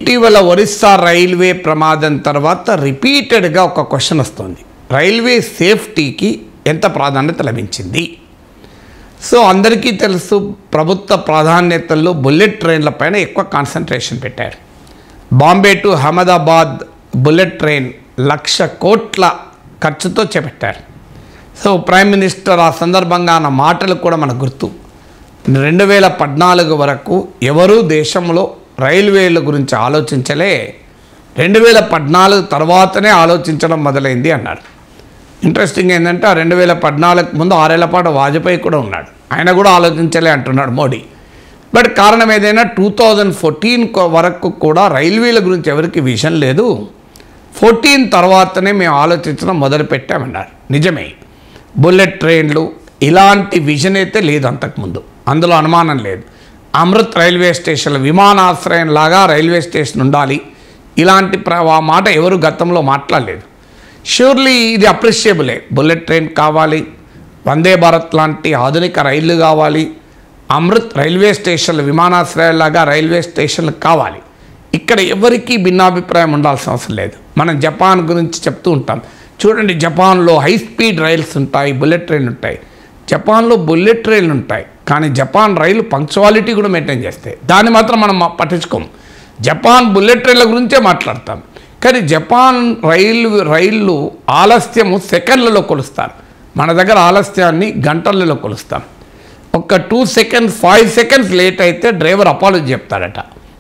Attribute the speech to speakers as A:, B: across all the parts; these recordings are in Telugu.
A: ఇటీవల ఒరిస్సా రైల్వే ప్రమాదం తర్వాత రిపీటెడ్గా ఒక క్వశ్చన్ వస్తుంది, రైల్వే సేఫ్టీకి ఎంత ప్రాధాన్యత లభించింది? సో అందరికీ తెలుసు, ప్రభుత్వ ప్రాధాన్యతల్లో బుల్లెట్ ట్రైన్లపైన ఎక్కువ కాన్సన్ట్రేషన్ పెట్టారు. Bombay to Ahmedabad bullet train 1,00,000 కోట్ల ఖర్చుతో చేపట్టారు. సో ప్రైమ్ మినిస్టర్ ఆ సందర్భంగా అన్న మాటలు కూడా మనకు గుర్తు. 2014 వరకు ఎవరూ దేశంలో రైల్వేల గురించి ఆలోచించలే, 2014 తర్వాతనే ఆలోచించడం మొదలైంది అన్నారు. ఇంట్రెస్టింగ్ ఏంటంటే ఆ 2014 ముందు 6 ఏళ్ల పాటు వాజ్పేయి కూడా ఉన్నాడు, ఆయన కూడా ఆలోచించలే అంటున్నాడు మోడీ. బట్ కారణం ఏదైనా 2014 వరకు కూడా రైల్వేల గురించి ఎవరికి విజన్ లేదు, 14 తర్వాతనే మేము ఆలోచించడం మొదలుపెట్టామన్నారు. నిజమే, బుల్లెట్ ట్రైన్లు ఇలాంటి విజన్ అయితే లేదు అంతకుముందు, అందులో అనుమానం లేదు. అమృత్ రైల్వే స్టేషన్ల విమానాశ్రయం లాగా రైల్వే స్టేషన్ ఉండాలి, ఇలాంటి మాట ఎవరు గతంలో మాట్లాడలేదు. ష్యూర్లీ ఇది అప్రిషియబులే, బుల్లెట్ ట్రైన్ కావాలి, వందే భారత్ లాంటి ఆధునిక రైళ్లు కావాలి, అమృత్ రైల్వే స్టేషన్ల విమానాశ్రయాలాగా రైల్వే స్టేషన్లు కావాలి. ఇక్కడ ఎవరికీ భిన్నాభిప్రాయం ఉండాల్సిన అవసరం లేదు. మనం జపాన్ గురించి చెప్తూ ఉంటాం, చూడండి జపాన్లో హై స్పీడ్ రైల్స్ ఉంటాయి, బుల్లెట్ ట్రైన్లు ఉంటాయి. జపాన్లో బుల్లెట్ ట్రైన్లు ఉంటాయి, కానీ జపాన్ రైలు పంక్చువాలిటీ కూడా మెయింటైన్ చేస్తాయి, దాన్ని మాత్రం మనం పట్టించుకోం. జపాన్ బుల్లెట్ ట్రైన్ల గురించే మాట్లాడతాం, కానీ జపాన్ రైళ్ళు ఆలస్యము సెకండ్లలో కొలుస్తారు, మన దగ్గర ఆలస్యాన్ని గంటలలో కొలుస్తాం. ఒక 2 సెకండ్స్ 5 సెకండ్స్ లేట్ అయితే డ్రైవర్ అపాలజీ చెప్తాడట,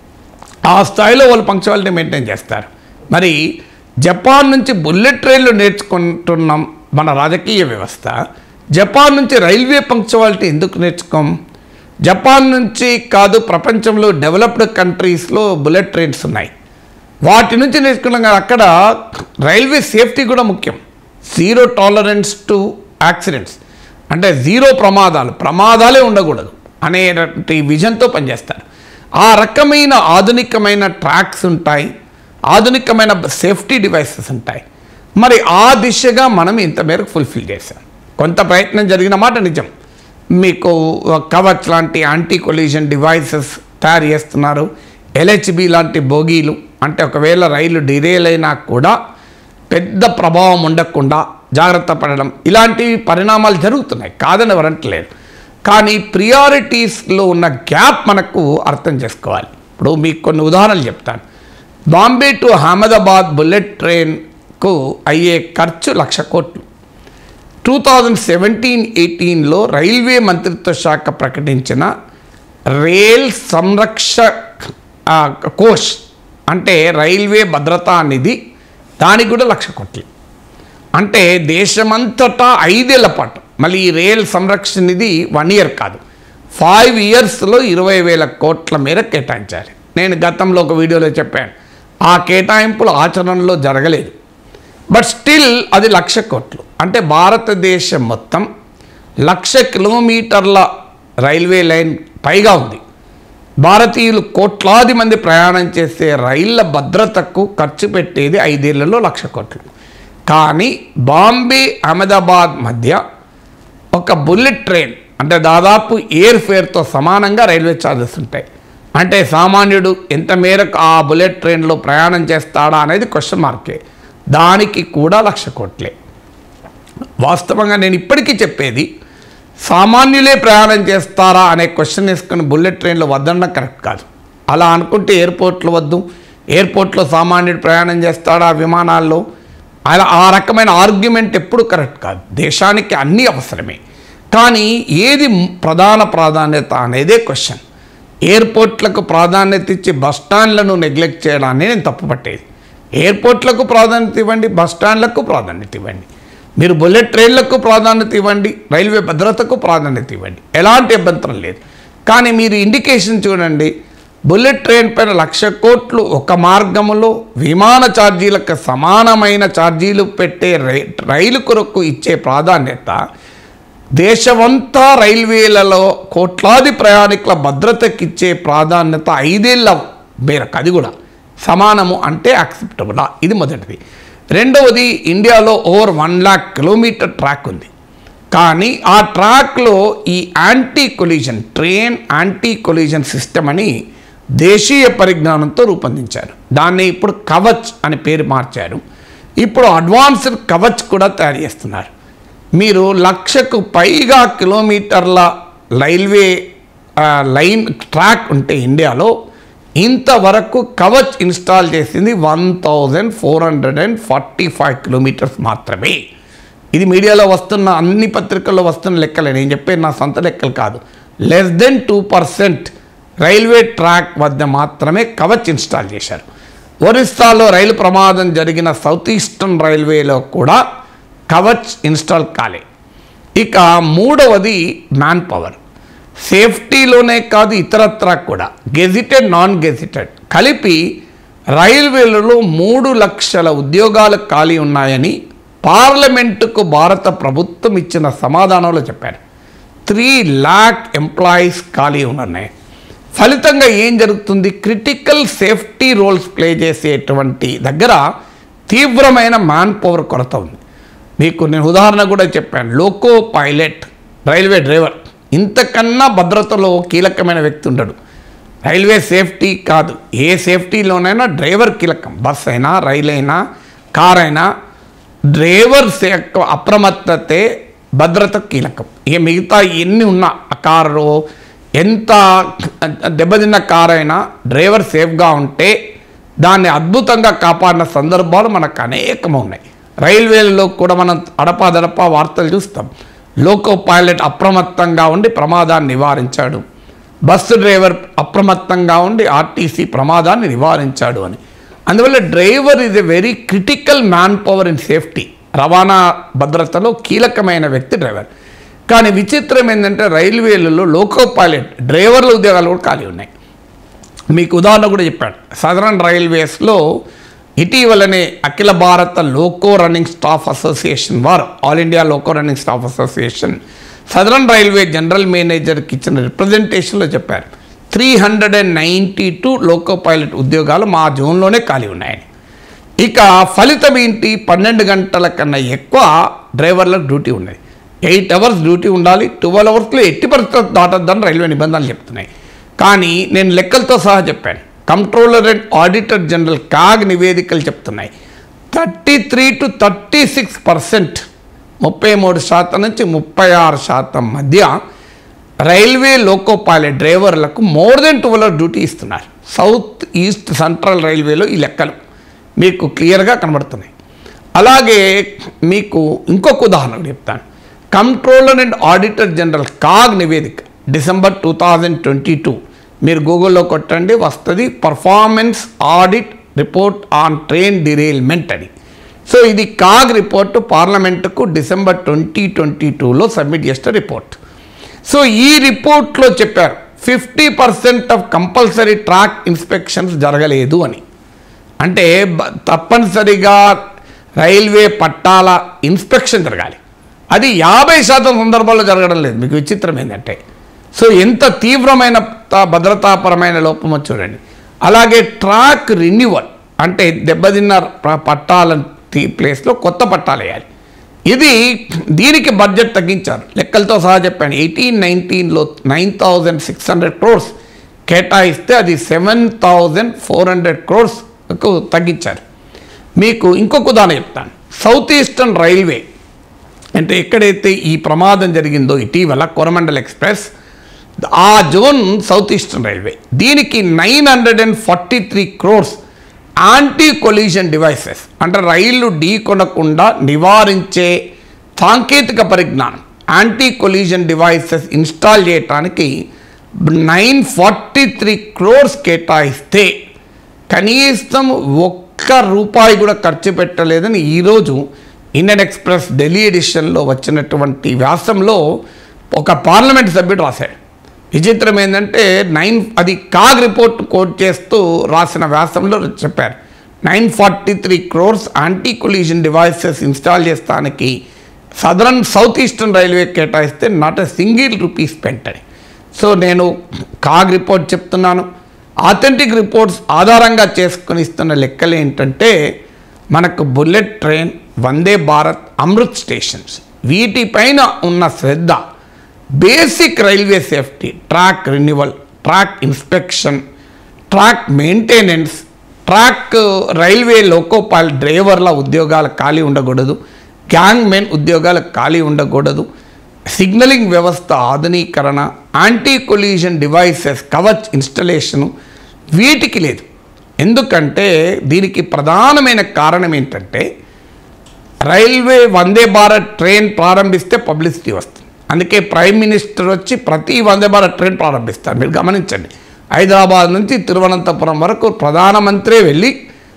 A: ఆ స్థాయిలో వాళ్ళు పంక్చువాలిటీ మెయింటైన్ చేస్తారు. మరి జపాన్ నుంచి బుల్లెట్ ట్రైన్లు నేర్చుకుంటున్నాం మన రాజకీయ వ్యవస్థ, జపాన్ నుంచి రైల్వే పంక్చువాలిటీ ఎందుకు నేర్చుకోం? జపాన్ నుంచి కాదు, ప్రపంచంలో డెవలప్డ్ కంట్రీస్లో బుల్లెట్ ట్రైన్స్ ఉన్నాయి, వాటి నుంచి నేర్చుకున్నాం. కదా అక్కడ రైల్వే సేఫ్టీ కూడా ముఖ్యం, జీరో టాలరెన్స్ టు యాక్సిడెంట్స్, అంటే జీరో ప్రమాదాలే ఉండకూడదు అనేటువంటి విజన్తో పనిచేస్తారు. ఆ రకమైన ఆధునికమైన ట్రాక్స్ ఉంటాయి, ఆధునికమైన సేఫ్టీ డివైసెస్ ఉంటాయి. మరి ఆ దిశగా మనం ఇంత మేరకు ఫుల్ఫిల్ చేశాం. కొంత ప్రయత్నం జరిగిన మాట నిజం. మీకు కవచ్ లాంటి యాంటీ కొలిజన్ డివైసెస్ తయారు చేస్తున్నారు, LHB లాంటి బోగీలు, అంటే ఒకవేళ రైలు డిరేల్ అయినా కూడా పెద్ద ప్రభావం ఉండకుండా జాగ్రత్త పడడం, ఇలాంటి పరిణామాలు జరుగుతున్నాయి, కాదని ఎవరంటలేరు. కానీ ప్రియారిటీస్లో ఉన్న గ్యాప్ మనకు అర్థం చేసుకోవాలి. ఇప్పుడు మీకు కొన్ని ఉదాహరణలు చెప్తాను. బాంబే టు అహ్మదాబాద్ బుల్లెట్ ట్రైన్కు అయ్యే ఖర్చు 1,00,000 కోట్లు. 2017-18లో రైల్వే మంత్రిత్వ శాఖ ప్రకటించిన రైల్ సంరక్షక్ కోష్, అంటే రైల్వే భద్రతా నిధి, దానికి కూడా 1,00,000 కోట్లు. అంటే దేశమంతటా 5 ఏళ్ల పాటు, మళ్ళీ ఈ రైల్ సంరక్షణ నిధి 1 ఇయర్ కాదు, 5 ఇయర్స్లో 20,000 కోట్ల మేర కేటాయించాలి. నేను గతంలో ఒక వీడియోలో చెప్పాను, ఆ కేటాయింపులు ఆచరణలో జరగలేదు. బట్ స్టిల్ అది 1,00,000 కోట్లు. అంటే భారతదేశం మొత్తం 1,00,000 కిలోమీటర్ల రైల్వే లైన్ పైగా ఉంది. భారతీయులు కోట్లాది మంది ప్రయాణం చేసే రైళ్ల భద్రతకు ఖర్చు పెట్టేది 5 ఏళ్లలో 1,00,000 కోట్లు. కానీ బాంబే అహ్మదాబాద్ మధ్య ఒక బుల్లెట్ ట్రైన్, అంటే దాదాపు ఎయిర్ ఫేర్తో సమానంగా రైల్వే ఛార్జెస్ ఉంటాయి. అంటే సామాన్యుడు ఎంత మేరకు ఆ బుల్లెట్ ట్రైన్లో ప్రయాణం చేస్తాడా అనేది క్వశ్చన్ మార్కే. దానికి కూడా 1,00,000 కోట్లే. వాస్తవంగా నేను ఇప్పటికీ చెప్పేది, సామాన్యులే ప్రయాణం చేస్తారా అనే క్వశ్చన్ వేసుకుని బుల్లెట్ ట్రైన్లో వద్దడం కరెక్ట్ కాదు. అలా అనుకుంటే ఎయిర్పోర్ట్లు వద్దు, ఎయిర్పోర్ట్లో సామాన్యుడు ప్రయాణం చేస్తాడా విమానాల్లో, అలా ఆ రకమైన ఆర్గ్యుమెంట్ ఎప్పుడు కరెక్ట్ కాదు. దేశానికి అన్నీ అవసరమే, కానీ ఏది ప్రధాన ప్రాధాన్యత అనేదే క్వశ్చన్. ఎయిర్పోర్ట్లకు ప్రాధాన్యత ఇచ్చి బస్టాండ్లను నెగ్లెక్ట్ చేయడాన్ని నేను తప్పుపట్టేది. ఎయిర్పోర్ట్లకు ప్రాధాన్యత ఇవ్వండి, బస్టాండ్లకు ప్రాధాన్యత ఇవ్వండి, మీరు బుల్లెట్ ట్రైన్లకు ప్రాధాన్యత ఇవ్వండి, రైల్వే భద్రతకు ప్రాధాన్యత ఇవ్వండి, ఎలాంటి అభ్యంతరం లేదు. కానీ మీరు ఇండికేషన్ చూడండి, బుల్లెట్ ట్రైన్ పైన 1,00,000 కోట్లు ఒక మార్గంలో విమాన ఛార్జీలకు సమానమైన ఛార్జీలు పెట్టే రైలు కొరకు ఇచ్చే ప్రాధాన్యత, దేశమంతా రైల్వేలలో కోట్లాది ప్రయాణికుల భద్రతకి ఇచ్చే ప్రాధాన్యత 5 ఏళ్ల మేరకు అది కూడా సమానము అంటే యాక్సెప్టబులా? ఇది మొదటిది. రెండవది, ఇండియాలో ఓవర్ 1,00,000 కిలోమీటర్ ట్రాక్ ఉంది, కానీ ఆ ట్రాక్లో ఈ anti collision train anti collision system అని దేశీయ పరిజ్ఞానంతో రూపొందించారు. దాన్ని ఇప్పుడు కవచ్ అని పేరు మార్చారు. ఇప్పుడు అడ్వాన్స్డ్ కవచ్ కూడా తయారు చేస్తున్నారు. మీరు 1,00,000కు పైగా కిలోమీటర్ల రైల్వే లైన్ ట్రాక్ ఉంటే ఇండియాలో ఇంతవరకు కవచ్ ఇన్స్టాల్ చేసింది 1445 కిలోమీటర్స్ మాత్రమే. ఇది మీడియాలో వస్తున్న అన్ని పత్రికల్లో వస్తున్న లెక్కలే, నేను చెప్పేది నా సొంత లెక్కలు కాదు. లెస్ దెన్ 2% రైల్వే ట్రాక్ వద్ద మాత్రమే కవచ్ ఇన్స్టాల్ చేశారు. ఒరిస్సాలో రైలు ప్రమాదం జరిగిన సౌత్ ఈస్టర్న్ రైల్వేలో కూడా కవచ్ ఇన్స్టాల్ కాలే. ఇక మూడవది మ్యాన్ పవర్. సేఫ్టీలోనే కాదు ఇతరత్రా కూడా గెజిటెడ్ నాన్ గెజిటెడ్ కలిపి రైల్వేలలో 3 లక్షల ఉద్యోగాలు ఖాళీ ఉన్నాయని పార్లమెంటుకు భారత ప్రభుత్వం ఇచ్చిన సమాధానంలో చెప్పారు. 3 lakh ఎంప్లాయీస్ ఖాళీ ఉన్నాయి. ఫలితంగా ఏం జరుగుతుంది? క్రిటికల్ సేఫ్టీ రోల్స్ ప్లే చేసేటువంటి దగ్గర తీవ్రమైన మ్యాన్ పవర్ కొరత ఉంది. మీకు నేను ఉదాహరణ కూడా చెప్పాను. లోకో పైలట్, రైల్వే డ్రైవర్, ఇంతకన్నా భద్రతలో కీలకమైన వ్యక్తి ఉండడు. రైల్వే సేఫ్టీ కాదు, ఏ సేఫ్టీలోనైనా డ్రైవర్ కీలకం. బస్ అయినా, రైలు అయినా, కార్ అయినా డ్రైవర్ అప్రమత్తతే భద్రత కీలకం. ఇక మిగతా ఎన్ని ఉన్నా ఆ కారు ఎంత దెబ్బతిన్న కారు అయినా డ్రైవర్ సేఫ్గా ఉంటే దాన్ని అద్భుతంగా కాపాడిన సందర్భాలు మనకు అనేకం ఉన్నాయి. రైల్వేలలో కూడా మనం అడపాదడపా వార్తలు చూస్తాం. లోకో పైలట్ అప్రమత్తంగా ఉండి ప్రమాదాన్ని నివారించాడు, బస్సు డ్రైవర్ అప్రమత్తంగా ఉండి ఆర్టీసీ ప్రమాదాన్ని నివారించాడు అని. అందువల్ల driver is a very critical man power in safety. రవాణా భద్రతలో కీలకమైన వ్యక్తి డ్రైవర్. కానీ విచిత్రం ఏంటంటే రైల్వేలలో లోకో పైలట్ డ్రైవర్ల ఉద్యోగాలు కూడా ఖాళీ ఉన్నాయి. మీకు ఉదాహరణ కూడా చెప్పాడు. సదరన్ రైల్వేస్లో ఇటీవలనే అఖిల భారత లోకో రన్నింగ్ స్టాఫ్ అసోసియేషన్ వారు, all India loco running staff association southern railway general మేనేజర్కి ఇచ్చిన రిప్రజెంటేషన్లో చెప్పారు 392 లోకో పైలట్ ఉద్యోగాలు మా జోన్లోనే ఖాళీ ఉన్నాయని. ఇక ఫలితం ఏంటి? 12 గంటల కన్నా ఎక్కువ డ్రైవర్లకు డ్యూటీ ఉన్నది. 8 hours డ్యూటీ ఉండాలి, 12 hours ఎట్టి పరిస్థితులు దాటొద్దని రైల్వే నిబంధనలు చెప్తున్నాయి. కానీ నేను లెక్కలతో సహా చెప్పాను. Controller and auditor general CAG నివేదికలు చెప్తున్నాయి 33 to 36%, 33% నుంచి 36% మధ్య రైల్వే లోకో పైలట్ డ్రైవర్లకు మోర్ దెన్ 12 hours డ్యూటీ ఇస్తున్నారు. సౌత్ ఈస్ట్ సెంట్రల్ రైల్వేలో ఈ లెక్కలు మీకు క్లియర్గా కనబడుతున్నాయి. అలాగే మీకు ఇంకొక ఉదాహరణ చెప్తాను. Controller and auditor general CAG నివేదిక December 2022 మీరు గూగుల్లో కొట్టండి, వస్తుంది performance audit report on train derailment అని. సో ఇది కాగ్ రిపోర్టు పార్లమెంటుకు December 2022లో సబ్మిట్ చేసిన రిపోర్ట్. సో ఈ రిపోర్ట్లో చెప్పారు 50% ఆఫ్ కంపల్సరీ ట్రాక్ ఇన్స్పెక్షన్స్ జరగలేదు అని. అంటే తప్పనిసరిగా రైల్వే పట్టాల ఇన్స్పెక్షన్ జరగాలి, అది 50% సందర్భాల్లో జరగడం లేదు. మీకు విచిత్రం ఏంటంటే సో ఎంత తీవ్రమైన భద్రతాపరమైన లోపమో చూడండి. అలాగే ట్రాక్ రెన్యువల్ అంటే దెబ్బతిన్న పట్టాల ప్లేస్లో కొత్త పట్టాలు వేయాలి. దీనికి బడ్జెట్ తగ్గించారు. లెక్కలతో సహా చెప్పాను. 18-19లో 9,600 crores కేటాయిస్తే అది 7,400 crores తగ్గించారు. మీకు ఇంకొక ఉదాహరణ చెప్తాను. సౌత్ ఈస్టర్న్ రైల్వే అంటే ఎక్కడైతే ఈ ప్రమాదం జరిగిందో ఇటీవల కోరమండల్ ఎక్స్ప్రెస్, ఆ జోన్ సౌత్ ఈస్టర్న్ రైల్వే, దీనికి 943 crores యాంటీ కొలిజన్ డివైసెస్ అంటే రైళ్లు ఢీ కొనకుండా నివారించే సాంకేతిక పరిజ్ఞానం యాంటీ కొలిజన్ డివైసెస్ ఇన్స్టాల్ చేయడానికి 943 crores కేటాయిస్తే కనీసం ₹1 కూడా ఖర్చు పెట్టలేదని ఈరోజు ఇండియన్ ఎక్స్ప్రెస్ ఢిల్లీ ఎడిషన్లో వచ్చినటువంటి వ్యాసంలో ఒక పార్లమెంట్ సభ్యుడు రాశాడు. విచిత్రం ఏంటంటే అది కాగ్ రిపోర్ట్ కోట్ చేస్తూ రాసిన వ్యాసంలో చెప్పారు 943 crores anti collision devices install చేస్తానికి సదరన్ సౌత్ ఈస్టర్న్ రైల్వే కేటాయిస్తే not a single rupee spent అని. సో నేను కాగ్ రిపోర్ట్ చెప్తున్నాను. ఆథెంటిక్ రిపోర్ట్స్ ఆధారంగా చేసుకుని ఇస్తున్న లెక్కలు ఏంటంటే మనకు bullet train, Vande Bharat, Amrit stations వీటిపైన ఉన్న శ్రద్ధ, basic railway safety, track renewal, track inspection, track maintenance, track railway loco pilot డ్రైవర్ల ఉద్యోగాలు ఖాళీ ఉండకూడదు, గ్యాంగ్ మెన్ ఉద్యోగాలు ఖాళీ ఉండకూడదు, సిగ్నలింగ్ వ్యవస్థ ఆధునీకరణ, anti collision devices Kavach installation వీటికి లేదు. ఎందుకంటే దీనికి ప్రధానమైన కారణం ఏంటంటే రైల్వే వందే భారత్ ట్రైన్ ప్రారంభిస్తే పబ్లిసిటీ వస్తుంది. అందుకే ప్రైమ్ మినిస్టర్ వచ్చి ప్రతి వందే భారత్ ట్రైన్ ప్రారంభిస్తారు. మీరు గమనించండి, హైదరాబాద్ నుంచి తిరువనంతపురం వరకు ప్రధానమంత్రి వెళ్ళి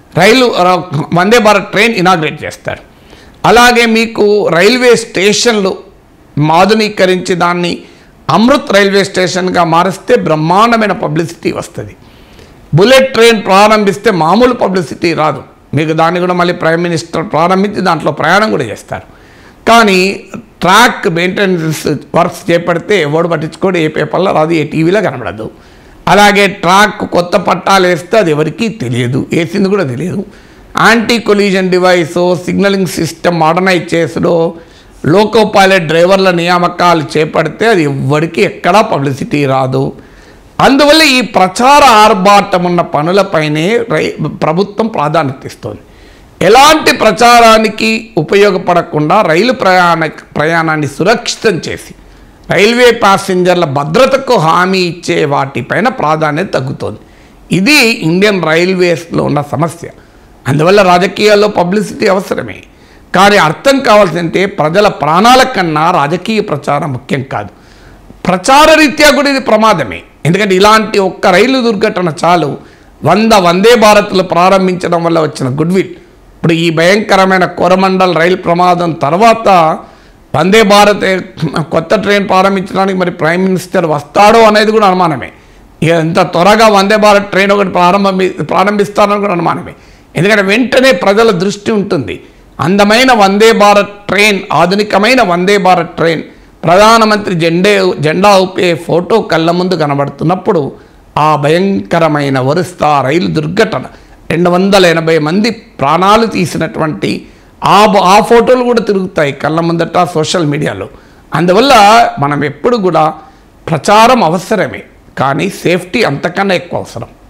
A: వందే భారత్ ట్రైన్ ఇనాగ్రేట్ చేస్తారు. అలాగే మీకు రైల్వే స్టేషన్లు ఆధునీకరించి దాన్ని అమృత్ రైల్వే స్టేషన్గా మారిస్తే బ్రహ్మాండమైన పబ్లిసిటీ వస్తుంది. బుల్లెట్ ట్రైన్ ప్రారంభిస్తే మామూలు పబ్లిసిటీ రాదు, మీకు దాన్ని కూడా మళ్ళీ ప్రైమ్ మినిస్టర్ ప్రారంభించి దాంట్లో ప్రయాణం కూడా చేస్తారు. కానీ ట్రాక్ మెయింటెనెన్స్ వర్క్స్ చేపడితే ఎవడు పట్టించుకోడు, ఏ పేపర్లో రాదు, ఏ టీవీలో కనబడదు. అలాగే ట్రాక్ కొత్త పట్టాలు వేస్తే అది ఎవరికీ తెలియదు, వేసింది కూడా తెలియదు. Anti collision device, signalling system modernize చేసుడో, లోకో పైలట్ డ్రైవర్ల నియామకాలు చేపడితే అది ఎవ్వరికి ఎక్కడా పబ్లిసిటీ రాదు. అందువల్ల ఈ ప్రచార ఆర్భాటం ఉన్న పనులపైనే ప్రభుత్వం ప్రాధాన్యత ఇస్తుంది. ఎలాంటి ప్రచారానికి ఉపయోగపడకుండా రైలు ప్రయాణాన్ని సురక్షితం చేసి రైల్వే ప్యాసింజర్ల భద్రతకు హామీ ఇచ్చే వాటిపైన ప్రాధాన్యత తగ్గుతోంది. ఇది ఇండియన్ రైల్వేస్లో ఉన్న సమస్య. అందువల్ల రాజకీయాల్లో పబ్లిసిటీ అవసరమే, కానీ అర్థం కావాల్సిందంటే ప్రజల ప్రాణాల కన్నా రాజకీయ ప్రచారం ముఖ్యం కాదు. ప్రచార రీత్యా కూడా ఇది ప్రమాదమే. ఎందుకంటే ఇలాంటి ఒక్క రైలు దుర్ఘటన చాలు 100 వందే భారత్లు ప్రారంభించడం వల్ల వచ్చిన గుడ్విల్. ఇప్పుడు ఈ భయంకరమైన కోరమండల్ రైలు ప్రమాదం తర్వాత వందే భారత్ కొత్త ట్రైన్ ప్రారంభించడానికి మరి ప్రైమ్ మినిస్టర్ వస్తాడో అనేది కూడా అనుమానమే. ఎంత త్వరగా వందే భారత్ ట్రైన్ ఒకటి ప్రారంభిస్తారని కూడా అనుమానమే. ఎందుకంటే వెంటనే ప్రజల దృష్టి ఉంటుంది. అందమైన వందే భారత్ ట్రైన్, ఆధునికమైన వందే భారత్ ట్రైన్ ప్రధానమంత్రి జెండా ఊపే ఫోటో కళ్ళ ముందు కనబడుతున్నప్పుడు ఆ భయంకరమైన వరుస రైలు దుర్ఘటన 280 మంది ప్రాణాలు తీసినటువంటి ఆ ఫోటోలు కూడా తిరుగుతాయి కళ్ళ ముందట సోషల్ మీడియాలో. అందువల్ల మనం ఎప్పుడు కూడా ప్రచారం అవసరమే, కానీ సేఫ్టీ అంతకన్నా ఎక్కువ అవసరం.